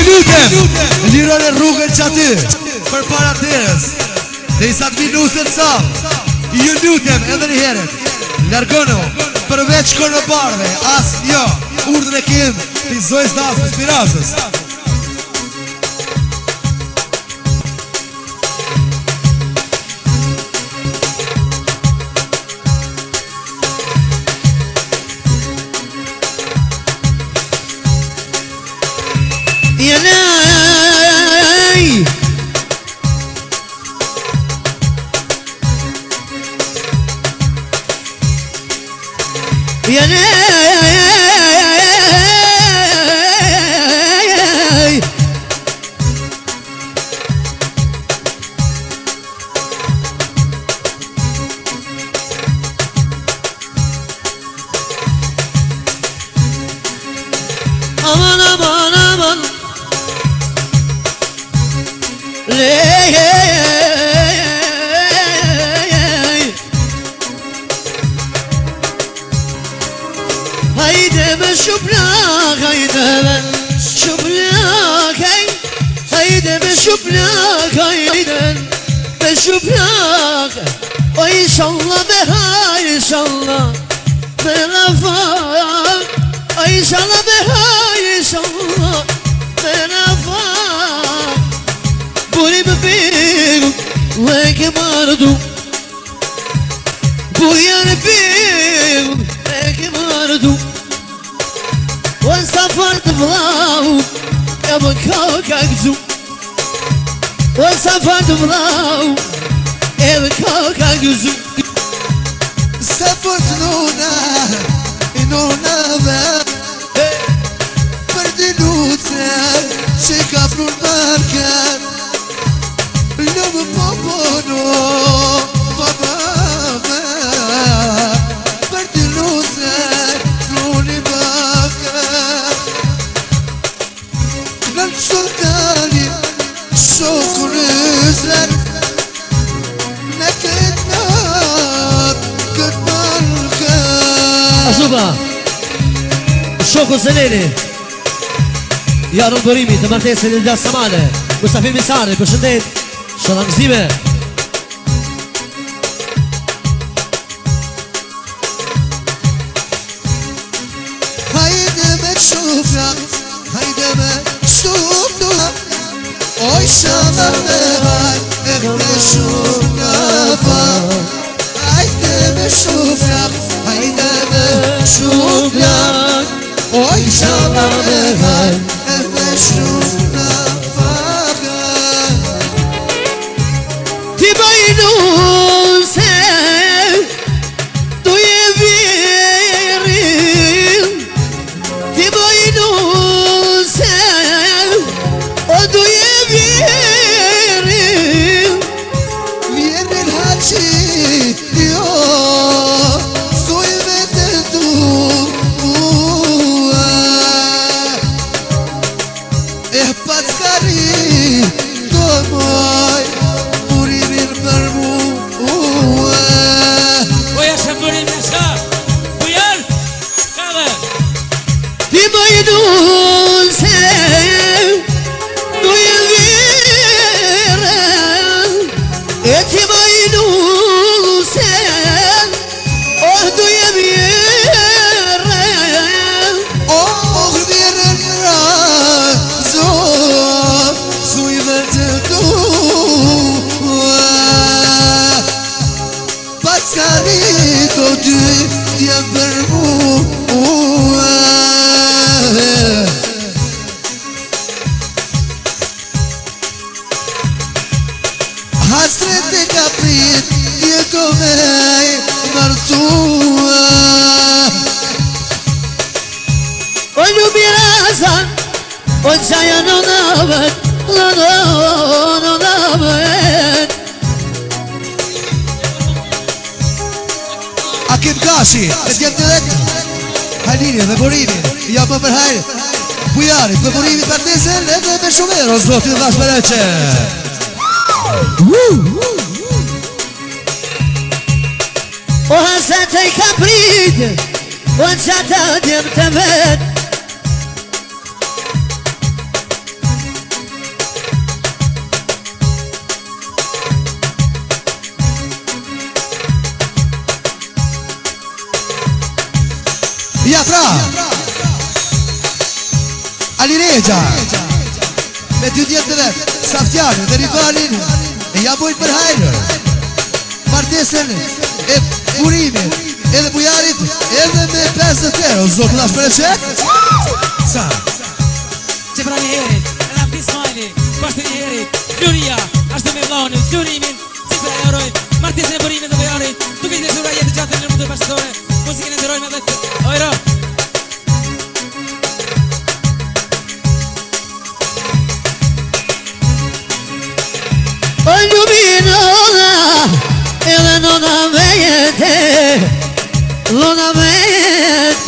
lutem, lironi rrugën që aty, për para terës, dhe i sa të minusën salë, ju lutem edhe një heret, largono, përveç konobarve, asë jo, urdhën e kim, të zojës nasës, mirasës. Aman aman aman haydi be şuplak haydi be şuplak haydi be şuplak haydi be şuplak o inşallah be hay inşallah be rafak ay inşallah be hay inşallah be rafak buri bir ve kemardu bu yer bir ve kemardu ve safart vlau ya bu kakakzu ve safart vlau ya bu kakakzu safart nuna nuna perdiluțe și caprul marcar lume popono papa perdiluțe fluni marcar lan sultani şokun üzler ne kadar marcar Azuba Shoko Zeleni Jarën Bërimi të martesin Ilda Samane Mustafi Misari, përshëndet Shëllangzime Haydi me şufrak Haydi me şufrak Oy şalar me hay Ehme şufrak Haydi me şufrak Haydi me şufrak Oy şalar me hay Ehme şufrak Ti bajnu se Duje virin Ti bajnu se O duje virin Vjerin haci Jo Suj me të du Packari do moj Burimin për mu Boja se burim në shka Bujar Kave Ti bajnu se Duje virin E ti bajnu se O duje virin Oh vjerin razo Suj me të du Packari do dy Djem për mu Hasret e ka prit Djeko me martua O lubirazan O qaja në navet Në navet Akim Gashi, e t'jem direkt Halini dhe Borimi Ja më përhajr Bujarit dhe Borimi për nesën Edhe me shumero Zotin Dhash Mereqe O haset e ka prit O qata djem të vet pra Ali Regja me 2 djetë të vetë Saftjani dhe rivalin e ja bojnë për hajrë martesën e burimit edhe bujarit edhe me 50 euro zotë lash për e qek sa që pra një herit edhe Abdi Smajli bashkë një herit Fluria ashtë me vlaunin Flurimin cifra euroj martesën e burimit dhe bujarit duke i të shura jetë gjatë në mundër bashkëtore muzikën e ndërojme dhe ojro O ljubinona, edhe nona me jete, nona me jetë.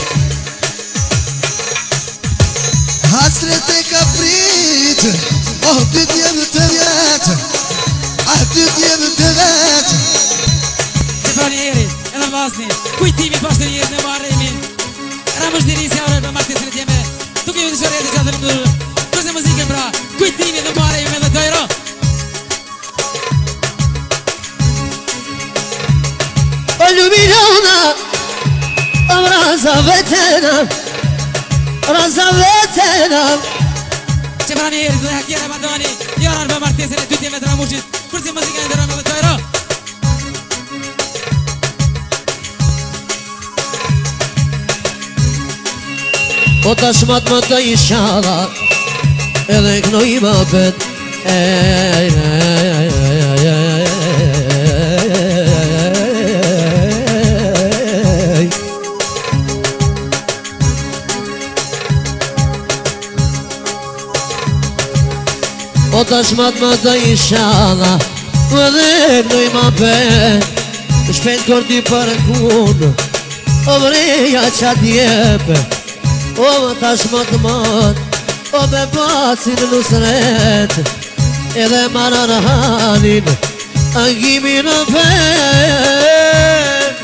Hasret e ka prit oh ty t'jem të vjetë ty t'jem të vetë që pra një herit edhe vazni kujtimi bashkë një jetë në marrimin Ramësh Dirisi aurë për martesën e tjeme duke ju të shura jetë gjatë në mundër kërse muzikën pra kujtimi në marrimin dhe dojro O ljubinona, o raza vetena, që pra një herit dhe hakjere Madoni jaran për martesën e tytjeve të Ramushit kërse muzikën e ndërojme dhe dojro O tashmat më të ishala, edhe këno i më pet. O tashmat më të ishala, edhe këno i më pet. Shpejt kordi për kunë, o vreja qa djepe. O më tash më të matë, o me pasin nusret edhe maran hanin, angimi në vet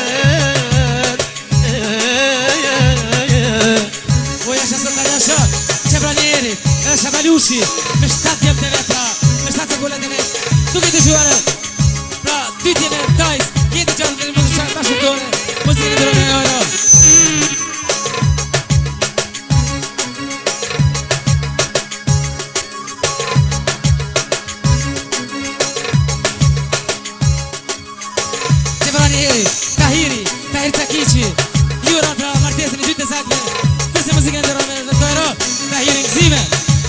O jasha së nga jasha, që pra një herit edhe Shabalushi me 7 djemë të vetra, me 7 sekullet të vetë duke të shuarë pra 2 djemë të tajs, jetë të qatë në muzikën bashkëtore muzikën e ndërojme e ojro Tahir Cakici Juran pra martesën e dytë të sakme kërse muzikën e ndërojme dhe dojro Tahir në gzime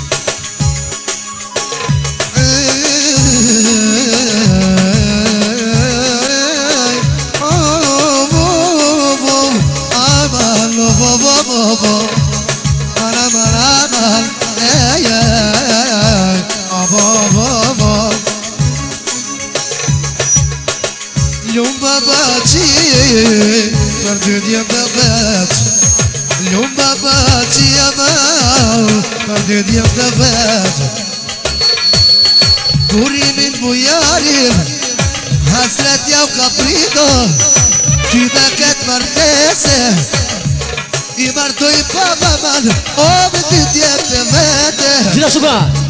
Lumba baci për 2 djemë të vetë Lumba baci amal për 2 djemë të vetë Burimin bujarin hasret jau ka prito Ty dhe këtë martese I martoj pa maman o me 2 djemë të vete Gjitha shumë